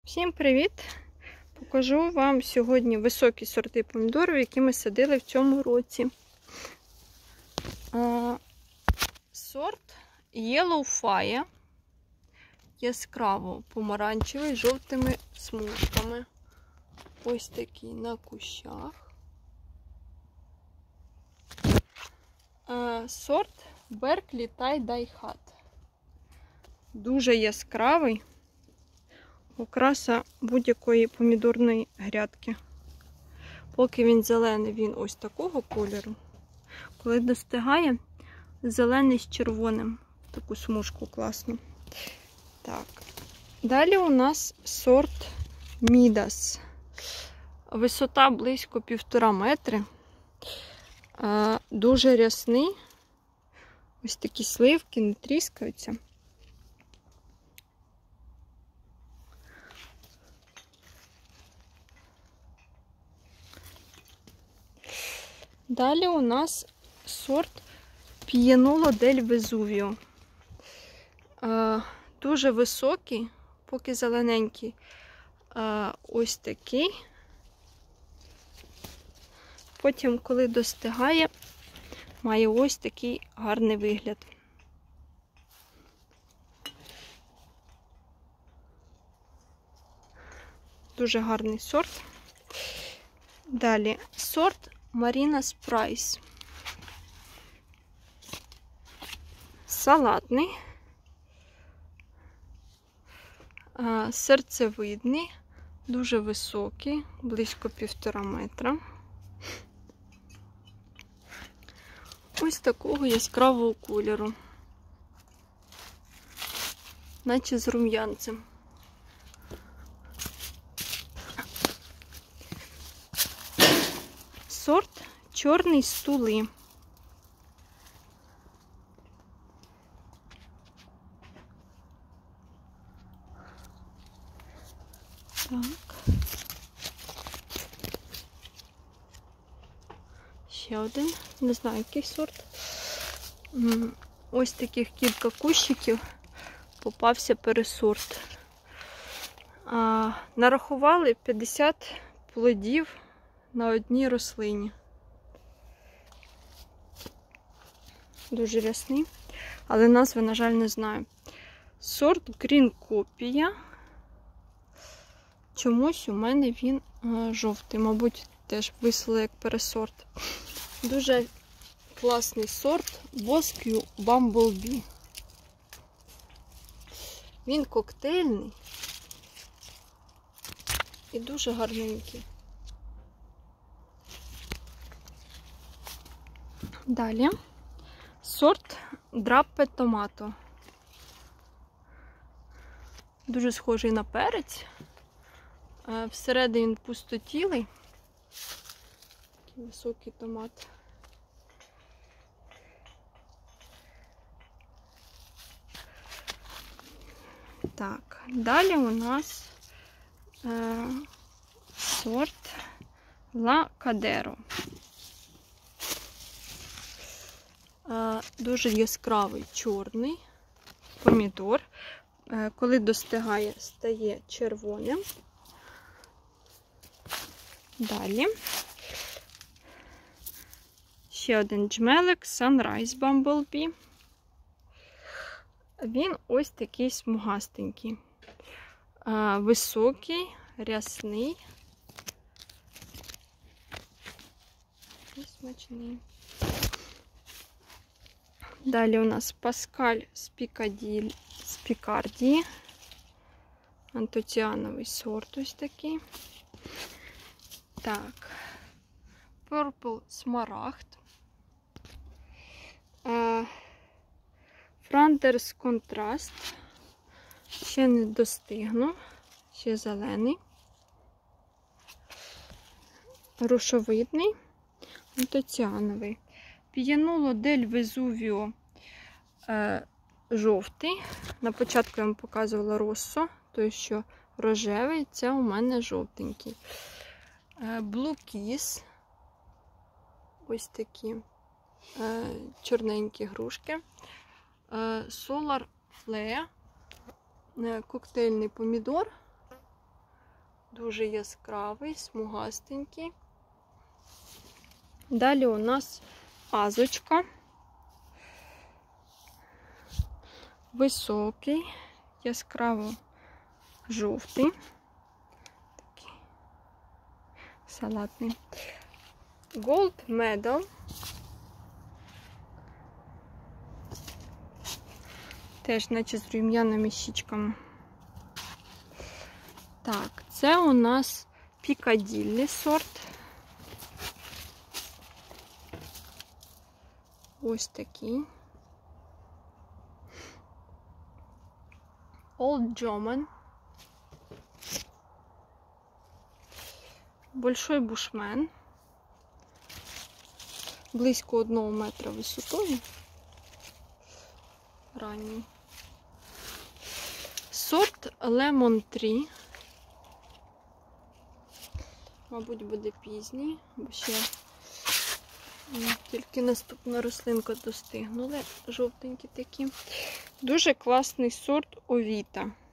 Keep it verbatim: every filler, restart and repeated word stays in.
Всім привіт! Покажу вам сьогодні високі сорти помідорів, які ми садили в цьому році. А, сорт Yellow Fire, яскраво помаранчевий, з жовтими смужками. Ось такий на кущах. А, сорт Berkeley Tie-Dye Hat. Дуже яскравий. Окраса будь-якої помідорної грядки. Поки він зелений, він ось такого кольору. Коли достигає, зелений з червоним. Таку смужку класну. Так. Далі у нас сорт Midas. Висота близько півтора метри. Дуже рясний. Ось такі сливки, не тріскаються. Далі у нас сорт Pineolo del Vesuvio. Дуже високий, поки зелененький. А, ось такий. Потім, коли достигає, має ось такий гарний вигляд. Дуже гарний сорт. Далі сорт Marina's Price. Салатний, серцевидний, дуже високий, близько півтора метра. Ось такого яскравого кольору, наче з рум'янцем. Сорт Чорний Стули. Так. Ще один, не знаю, який сорт. Ось таких кілька кущиків попався пересорт. А, нарахували п'ятдесят плодів на одній рослині. Дуже рясний, але назви, на жаль, не знаю. Сорт Green Copia. Чомусь у мене він а, жовтий, мабуть, теж висели як пересорт. Дуже класний сорт Bosque Bumblebee. Він коктейльний і дуже гарненький. Далі сорт Драппе Томато. Дуже схожий на перець. Всередині він пустотілий. Такий високий томат. Так, далі у нас е, сорт Ла Кадеро. Дуже яскравий чорний помідор. Коли достигає, стає червоним. Далі ще один джмелик Sunrise Bumblebee. Він ось такий смугастенький. Високий, рясний і смачний. Далі у нас Паскаль з Пікардії. Антоціановий сорт ось такий. Так. Purple Смарагд. Франдерс Контраст. Ще не достигну. Ще зелений. Рушовидний. Антоціановий. Pineolo del Vesuvio е, жовтий. На початку я вам показувала Россо, той, що рожевий, це у мене жовтенький. Е, Blue Kiss. Ось такі е, чорненькі грушки. Е, Solar Flare. Е, коктейльний помідор. дуже яскравий, смугастенький. Далі у нас азочка. Високий, яскраво жовтий. Такий салатний. Gold Medal. Теж, наче з рум'яними щічками. Так, це у нас Пікаділлі сорт. Ось такий. Old German. Большой бушмен. Близько одного метра висотою. Ранній. Сорт Lemon Tree. Мабуть, буде пізній, бо ще тільки наступна рослинка достигнула. Жовтенькі такі. Дуже класний сорт Овіта.